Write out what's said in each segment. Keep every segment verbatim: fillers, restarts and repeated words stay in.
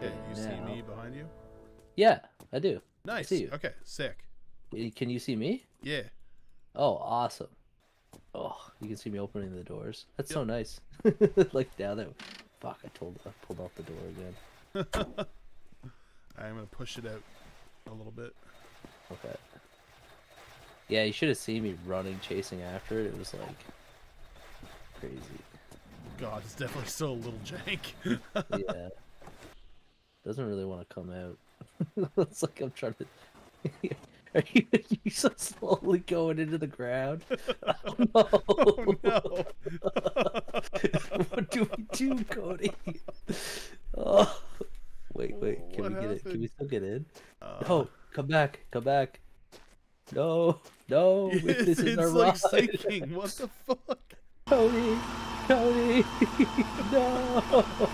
Okay, you see now. me behind you? Yeah, I do. Nice. I see you. Okay, sick. Can you see me? Yeah. Oh, awesome. Oh, you can see me opening the doors. That's Yep. so nice. Like now that, fuck, I told, I pulled off the door again. I'm gonna push it out a little bit. Okay. Yeah, you should have seen me running, chasing after it. It was like crazy. God, it's definitely still a little jank. Yeah. Doesn't really want to come out. It's like I'm trying to. Are you, are you so slowly going into the ground? Oh no! Oh no! What do we do, Cody? Oh, wait, wait. Can What we get it? Can we happened? still get in? Uh, No, come back, come back. No, no. It's, This is it's our like ride. sinking. What the fuck? Cody, Cody, no.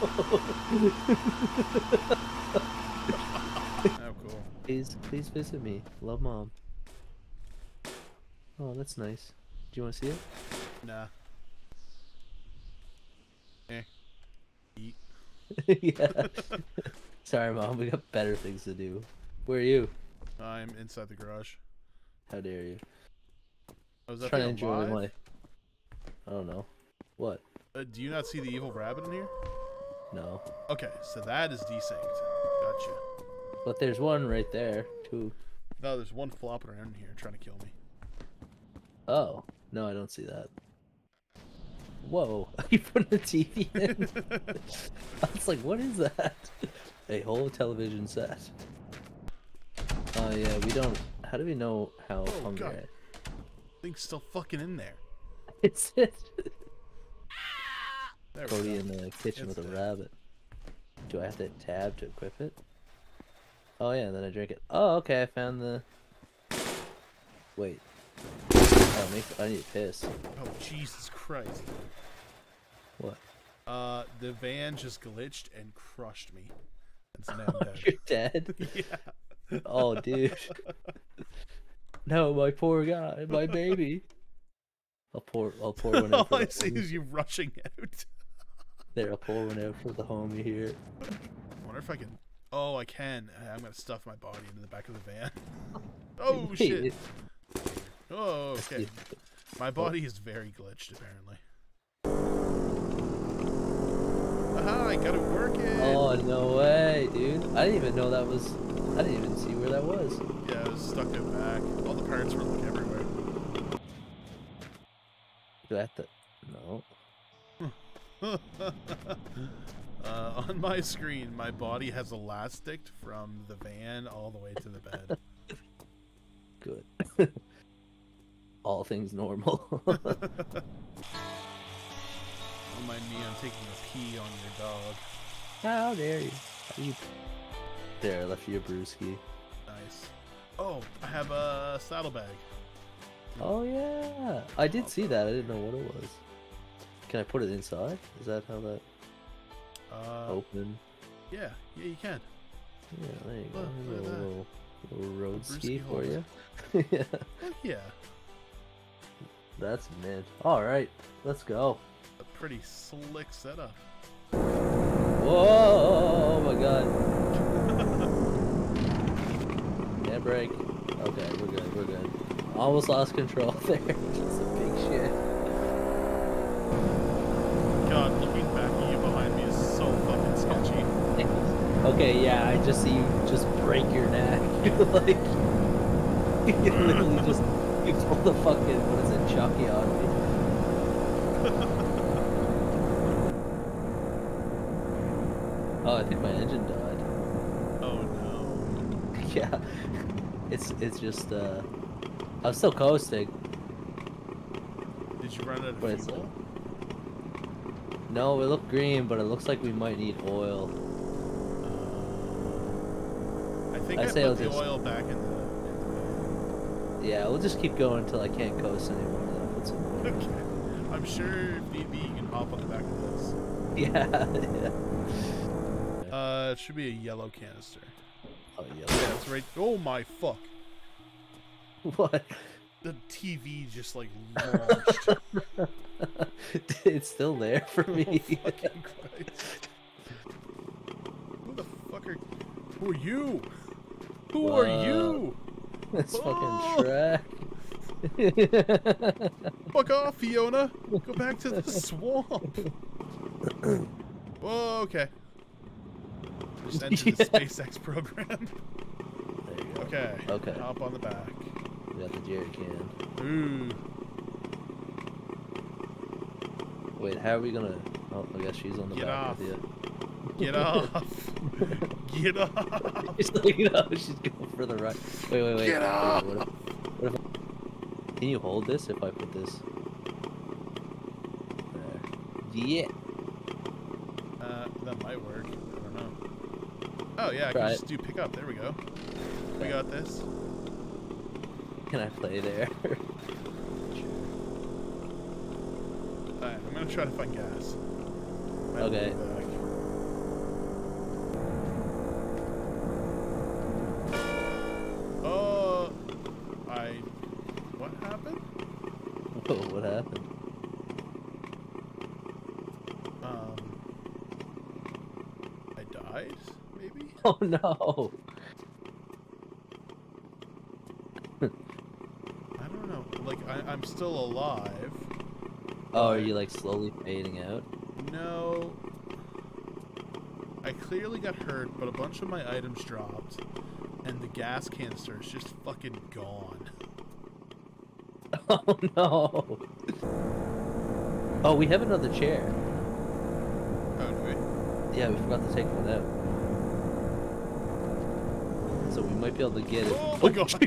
Oh, cool. Please, please visit me. Love, Mom. Oh, that's nice. Do you want to see it? Nah. Eh. Eat. Yeah. Sorry, Mom. We got better things to do. Where are you? I'm inside the garage. How dare you? I was that Trying to thing enjoy alive? my. I don't know. What? Uh, do you not see the evil rabbit in here? No. Okay, so that is desynced. Gotcha. But there's one right there, too. No, there's one flopping around in here trying to kill me. Oh. No, I don't see that. Whoa. You put the T V in? I was like, what is that? A whole television set. Oh, yeah, we don't. How do we know how Oh, hungry God. I Thing's still fucking in there. It's it. There we Cody go. in the kitchen It's with a dead. rabbit. Do I have to hit tab to equip it? Oh yeah, then I drink it. Oh, okay, I found the... Wait. Oh, make... I need to piss. Oh, Jesus Christ. What? Uh, the van just glitched and crushed me. It's now Oh, dead. you're dead? Yeah. Oh, dude. No, my poor guy. My baby. I'll pour, I'll pour one out All for I the see homie. is you rushing out. There, I'll pour one out for the homie here. I wonder if I can... Oh, I can. I'm gonna stuff my body into the back of the van. Oh, Wait, shit. it- Oh, okay. it- My body is very glitched, apparently. Aha, I got it working! Oh, no way, dude. I didn't even know that was... I didn't even see where that was. Yeah, I was stuck out back. All the parts were like everywhere. Do I have to... No. uh, on my screen, my body has elasticed from the van all the way to the bed. Good. All things normal. Don't mind me, I'm taking a pee on your dog. How dare you? How you... There, I left you a brewski. Nice. Oh, I have a saddlebag. Oh yeah, I did see that. I didn't know what it was. Can I put it inside? Is that how that Uh, open? yeah, yeah, you can. Yeah, there you go. Look, look a at that. little, little road brewski ski for holder. you. Yeah, Heck yeah. that's mint. All right, let's go. A pretty slick setup. Whoa! Oh my god. Can't break. Okay, we're good. We're good. Almost lost control there. Just a big shit. God, looking back at you behind me is so fucking sketchy. Okay, yeah, I just see you just break your neck. Like, you literally just, you pulled the fucking, what is it, Chucky on me. Oh, I think my engine died. Oh no. Yeah, it's, it's just, uh, I'm still coasting. Did you run out of But it's fuel? No, it looked green, but it looks like we might need oil. I think I I, say put I'll the just- oil back in the, in the Yeah, we'll just keep going until I can't coast anymore. Then I'll put some oil. van. Okay. I'm sure if need be, you can hop on the back of this. Yeah, yeah. Uh, it should be a yellow canister. Oh, Yeah, yeah. it's right. Oh my fuck. What? The T V just like launched. It's still there for me. Oh, fucking Christ. Who the fuck motherfucker. Who are you? Who Whoa. are you? It's Oh. fucking Shrek. Fuck off, Fiona. Go back to the swamp. Whoa, okay. Just entered Yeah. the SpaceX program. There you go. Okay. Okay. Hop on the back. We got the jerry can. Ooh. Wait, how are we gonna... Oh, I guess she's on the Get back off. with you. Get off. Get off. She's like, no, she's going for the right. Wait, wait, wait. Get wait, off. What if, what if I... Can you hold this if I put this? There. Yeah. Uh, that might work. I don't know. Oh, yeah, I Try can it. just do pick up. There we go. We got this. Can I play there? Sure. Alright, I'm gonna try to find gas. Might Okay. be back. Oh, I. What happened? Whoa, what happened? Um. I died, maybe? Oh no! I don't know. Like, I, I'm still alive. Oh, are but you like slowly fading out? No. I clearly got hurt, but a bunch of my items dropped. And the gas canister is just fucking gone. Oh no! Oh, we have another chair. Oh, do we? Yeah, we forgot to take one out. So we might be able to get it. Oh my god!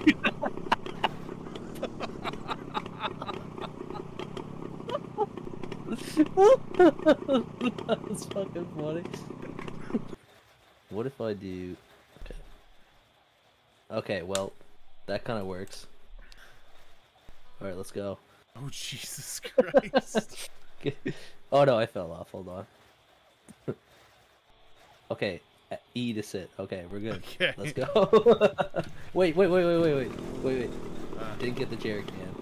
That's fucking funny. What if I do... Okay. Okay, well, that kind of works. Alright, let's go. Oh, Jesus Christ. Oh no, I fell off. Hold on. Okay, E to sit. Okay, we're good. Okay. Let's go. Wait, wait, wait, wait, wait, wait, wait, wait. Uh, Didn't get the jerry can.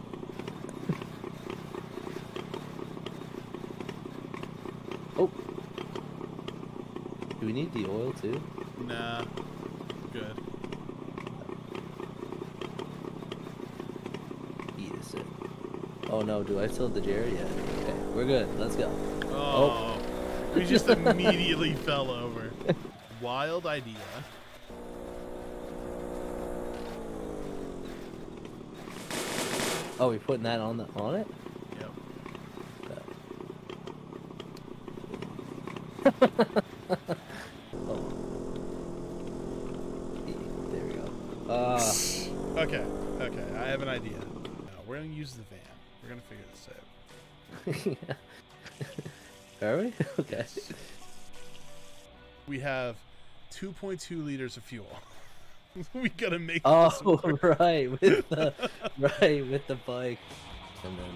Oh. Do we need the oil too? nah. Good. E to sit. Oh no, do I still have the jerry yet? Okay, we're good. Let's go. Oh. We just immediately fell over. Wild idea. Oh, we're putting that on the on it? Yep. Oh. E, there we go. Ah. Okay. Okay. I have an idea. Now, we're gonna use the van. We're gonna figure this out. Are we? Okay. We have two point two liters of fuel. We gotta make Oh, this work. right, with the right with the bike, and then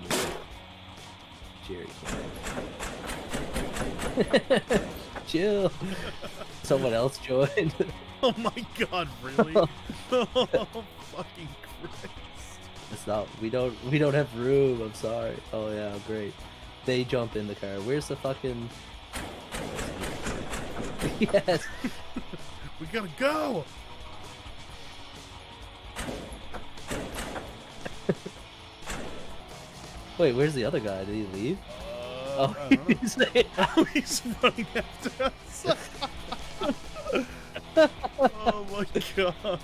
the jerry. Chill. Someone else joined. Oh my god, really? Oh, fucking Christ. It's not. We don't. We don't have room. I'm sorry. Oh yeah, great. They jump in the car. Where's the fucking? Yes. We gotta go. Wait, where's the other guy? Did he leave? Uh, Oh, I don't know. he's Oh, he's running after us. Oh my god.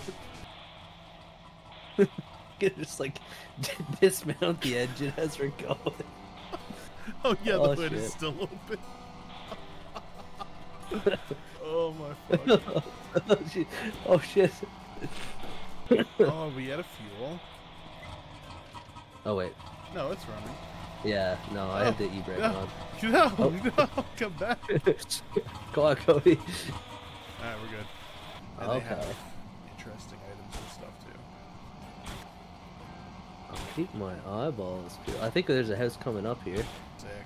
just like dismount the engine as we're going. Oh yeah, the Oh, hood is shit. still open. Oh my fuck. Oh shit! Oh shit! Oh, we out of fuel? Oh wait, No, it's running. yeah, no, I Oh, had the e-brake no. on. No, Oh. no, come back. Go on, Cody. Alright, we're good. And they Okay. have interesting items and stuff too. I'll keep my eyeballs peeled. I think there's a house coming up here. Sick.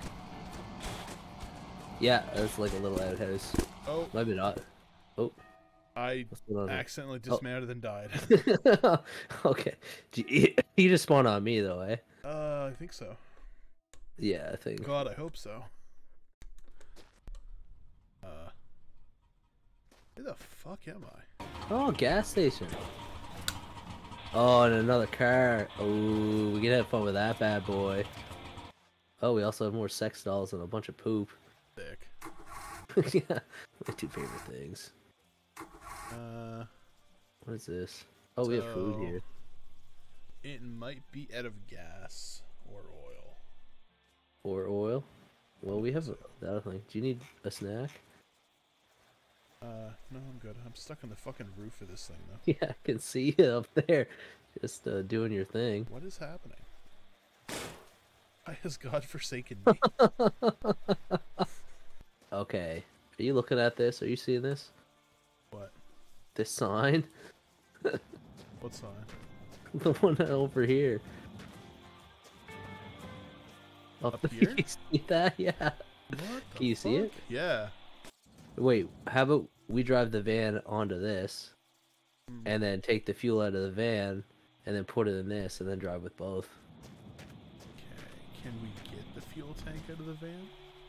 Yeah, it's like a little outhouse. Oh, Maybe not. Oh, I what's going on here? accidentally dismounted and died. Okay. Gee, you just spawned on me though, eh? Uh, I think so. Yeah, I think. God, I hope so. Uh, Where the fuck am I? Oh, gas station. Oh, and another car. Oh, we can have fun with that bad boy. Oh, we also have more sex dolls and a bunch of poop. Sick. Yeah, my two favorite things. Uh, what is this? Oh, we have food here. It might be out of gas or oil. Or oil? Well, we have that thing. Do you need a snack? Uh, no, I'm good. I'm stuck on the fucking roof of this thing, though. Yeah, I can see you up there. Just uh, doing your thing. What is happening? Why has God forsaken me? Okay. Are you looking at this? Are you seeing this? What? This sign? What sign? The one over here. Up, Up here? Can you see that? Yeah. What the Can you see fuck? it? Yeah. Wait, how about we drive the van onto this, Mm. and then take the fuel out of the van, and then put it in this, and then drive with both. Okay. Can we get the fuel tank out of the van?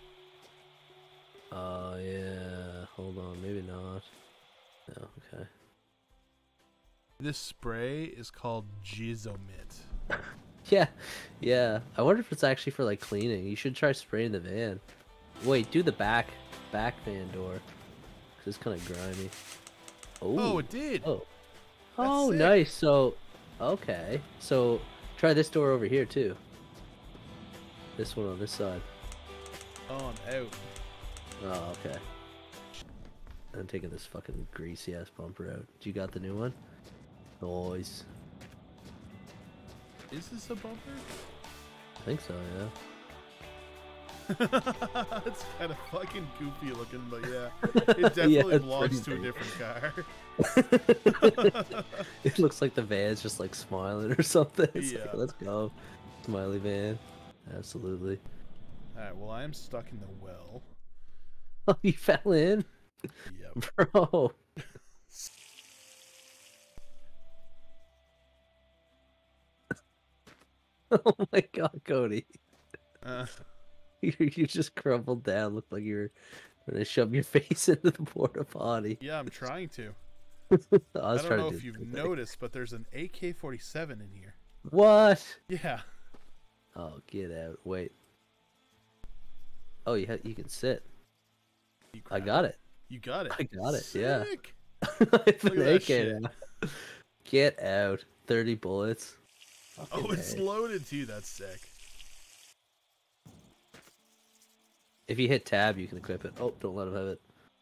Oh, uh, yeah. Hold on. Maybe not. No, okay. This spray is called Jizzomit. Yeah, yeah. I wonder if it's actually for, like, cleaning. You should try spraying the van. Wait, do the back, back van door. Because it's kind of grimy. Ooh. Oh, it did! Oh, That's oh sick. Nice. So, okay. So, try this door over here, too. This one on this side. Oh, I'm out. Oh, okay. I'm taking this fucking greasy ass bumper out. You got the new one? Noise. Is this a bumper? I think so, yeah. It's kind of fucking goofy looking, but yeah. It definitely Yeah, belongs to a pretty different car. It looks like the van's just like smiling or something. It's Yeah. like, let's go. Smiley van. Absolutely. Alright, well, I am stuck in the well. Oh, you fell in? Yep. Bro. Oh my god, Cody. Uh, You, you just crumbled down. Looked like you were going to shove your face into the porta potty. yeah, I'm trying to. I, I was don't trying know to if do you've the thing. noticed, but there's an A K forty-seven in here. What? Yeah. Oh, get out. Wait. Oh, you, ha you can sit. You I grab got it. You got it. I got it, yeah. Sick. It's Look an at that A K shit. now. Get out. thirty bullets. Oh, Fucking it's A. loaded too. That's sick. If you hit tab, you can equip it. Oh, don't let him have it.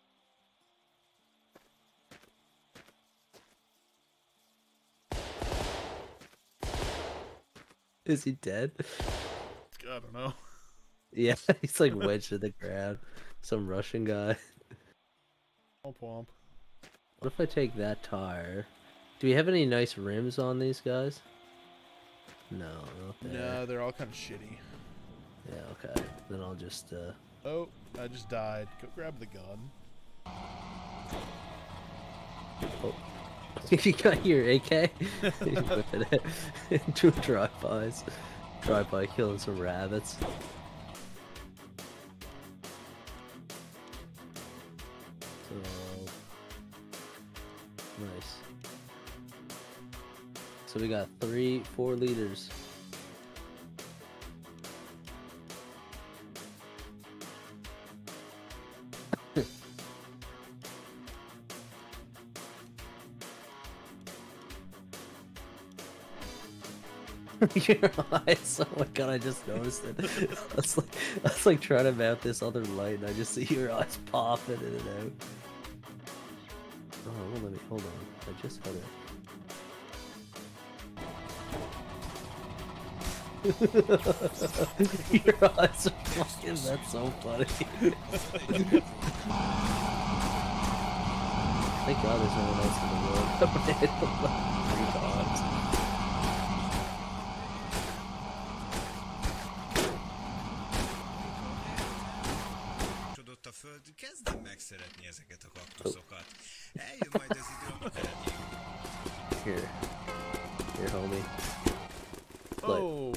Is he dead? I don't know. Yeah, he's like wedged in the ground. Some Russian guy. Womp womp. What if I take that tire? Do we have any nice rims on these guys? No, not there. No, they're all kind of shitty. Yeah, okay. Then I'll just, uh... Oh, I just died. Go grab the gun. Oh. You got your A K? You whipping it into drive-bys. Drive-by killing some rabbits. So... Nice. So we got three, four liters. Your eyes, oh my god, I just noticed it. I was like, I was like trying to mount this other light and I just see your eyes popping in and out. Oh, it won't let me, hold on, I just had it. Your eyes are fucking, that's so funny. Thank god there's no one else in the world that hit the three bombs. A föld kezdem megszeretni ezeket a kaktuszokat. Eljön majd az idő, amikor elég. Here. Here, homie. Oh.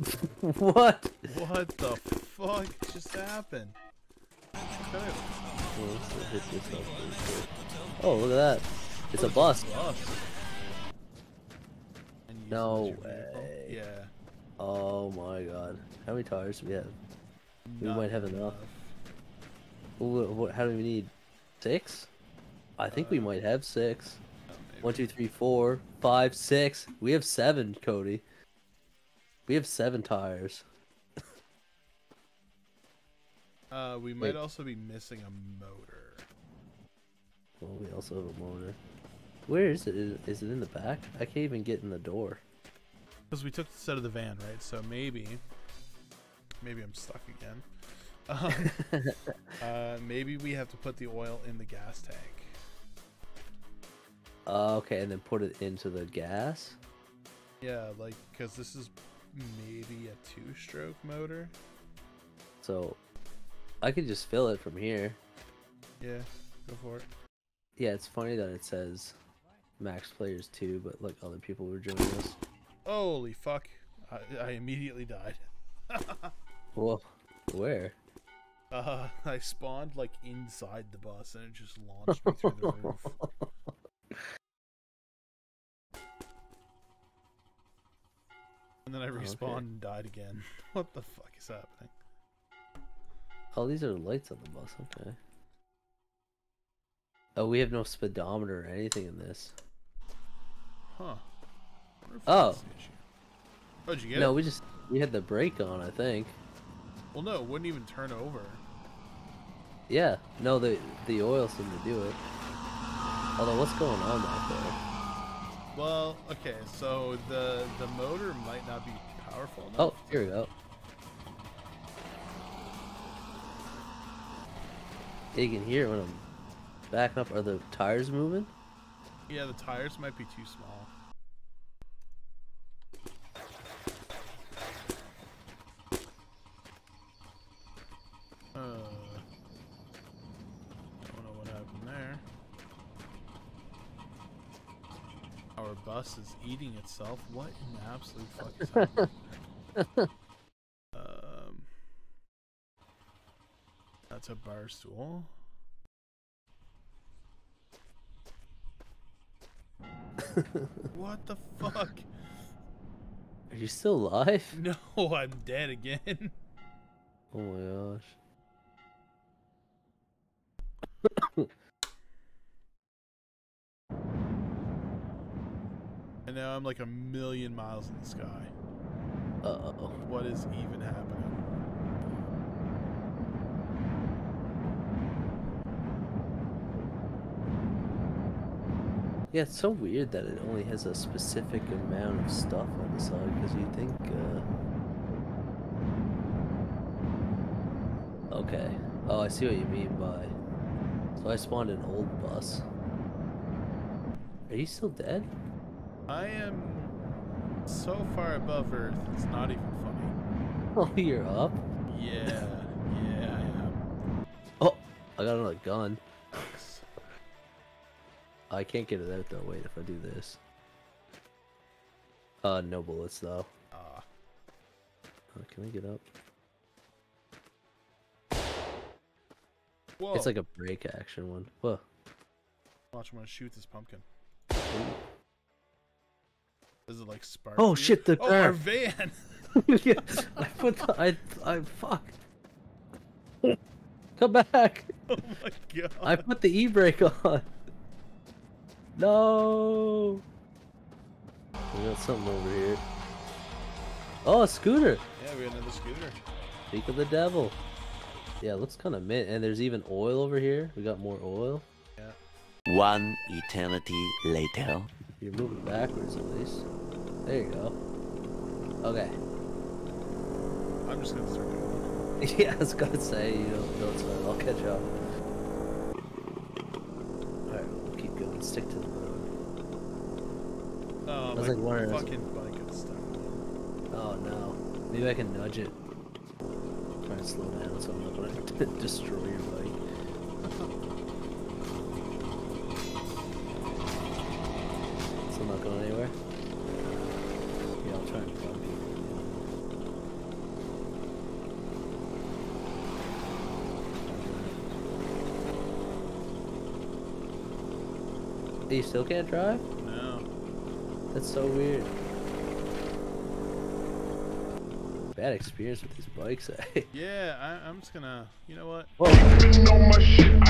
What? What the fuck just happened? What kind of Well, let's hit this up really quick. Oh, look at that. It's Oh, a bus. bus. And use it No as your vehicle? way. Yeah. Oh my god. How many tires do we have? We Not might have enough. What, what, how do we need? Six? I think we Uh, might have six. Oh, maybe. One, two, three, four, five, six. We have seven, Cody. We have seven tires. Uh, we might Wait. also be missing a motor. Well, we also have a motor. Where is it? Is, is it in the back? I can't even get in the door. Because we took this out of the van, right? So maybe, maybe I'm stuck again. Um, uh, maybe we have to put the oil in the gas tank. Uh, okay, and then put it into the gas. Yeah, like, because this is maybe a two-stroke motor. So, I could just fill it from here. Yeah, go for it. Yeah, it's funny that it says max players two, but like other people were joining us. Holy fuck. I, I immediately died. Well, where? Uh, I spawned like inside the bus and it just launched me through the roof. And then I respawned Okay. and died again. What the fuck is happening? Oh, these are the lights on the bus. Okay. Oh, we have no speedometer or anything in this. Huh. I wonder if Oh. that's the issue. Oh, did you get No, it? we just we had the brake on, I think. Well, no, it wouldn't even turn over. Yeah. No, the the oil seemed to do it. Although, what's going on back there? Well, okay, so the the motor might not be powerful enough. Oh, here we go. You can hear it when I'm backing up. Are the tires moving? Yeah, the tires might be too small. Uh, don't know what happened there. Our bus is eating itself. What in the absolute fuck is happening? um, that's a bar stool. What the fuck? Are you still alive? No, I'm dead again. Oh my gosh. And now I'm like a million miles in the sky. Uh-oh. What is even happening? Yeah, it's so weird that it only has a specific amount of stuff on the side, because you think, uh... Okay. Oh, I see what you mean by... So I spawned an old bus. Are you still dead? I am so far above Earth, it's not even funny. Oh, you're up? Yeah, yeah, I am. Oh, I got another gun. Thanks. I can't get it out though. Wait, if I do this. Uh, no bullets though. Ah, Uh, can I get up? whoa! It's like a break action one. Whoa. Watch, I'm gonna shoot this pumpkin. Is it like spark? Oh you? shit! The Oh, our car. van! Yeah, I put the, I I fuck. Come back! Oh my god! I put the e-brake on. No. We got something over here. Oh, a scooter. Yeah, we got another scooter. Speak of the devil. Yeah, it looks kind of mint. And there's even oil over here. We got more oil. Yeah. One eternity later. You're moving backwards at least. There you go. Okay. I'm just gonna start doing Yeah, I was gonna say, you know, no, it's fine. I'll catch up. Alright, we'll keep going. Stick to the road. it. Oh, I was my like wondering- fucking bike got stuck. Oh no. Maybe I can nudge it. Try and slow down so I'm not gonna destroy your bike. Still not going anywhere? Yeah, I'll try and bump you. You still can't drive? No. That's so weird. Bad experience with these bikes, eh? Yeah, I, I'm just gonna. You know what? Whoa.